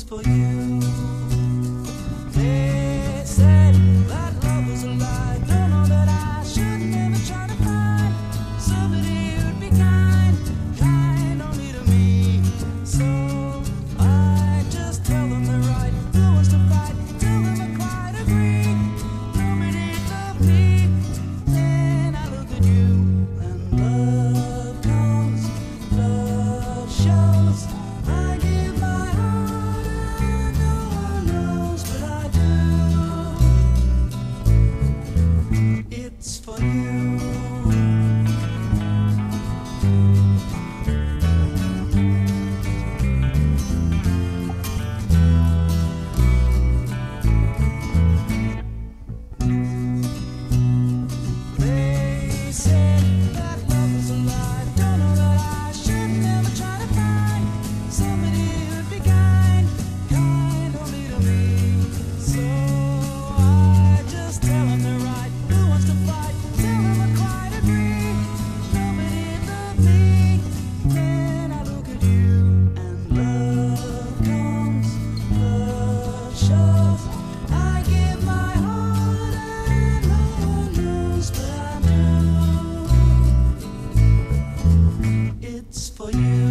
for you. They said that love was a lie. Don't know that I should never try to find somebody who'd be kind, kind only to me. So I just tell them they're right. Who wants to fight? Tell them I quite agree. Nobody loved me. Then I look at you and love comes, love shows. I give my heart and no one knows, but I do. It's for you. They said that love was a lie. Don't know that I should never try to find somebody who'd be kind, kind only to me. So I just tell them they're right. Who wants to fight? Tell them I quite agree. Nobody loved me. Then I look at you and love comes, love shows. I give my heart and no one knows, but I do. It's for you.